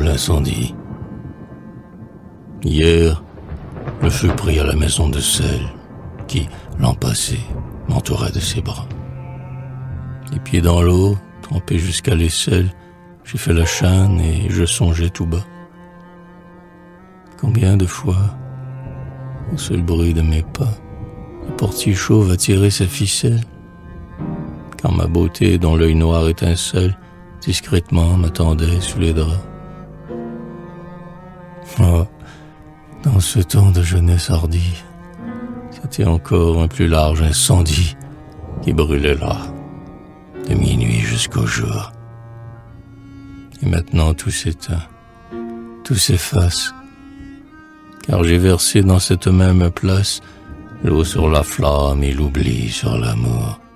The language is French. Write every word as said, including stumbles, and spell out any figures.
l'incendie. Hier, le feu prit à la maison de Celle, qui, l'an passé, m'entourait de ses bras. Les pieds dans l'eau, trempés jusqu'à l'aisselle, j'ai fait la chaîne et je songeais tout bas. Combien de fois, au seul bruit de mes pas, le portier chauve a tiré sa ficelle, quand ma beauté, dont l'œil noir étincelle, discrètement m'attendait sous les draps. Oh, dans ce temps de jeunesse hardie, c'était encore un plus large incendie qui brûlait là, de minuit jusqu'au jour. Et maintenant tout s'éteint, tout s'efface, car j'ai versé dans cette même place l'eau sur la flamme et l'oubli sur l'amour.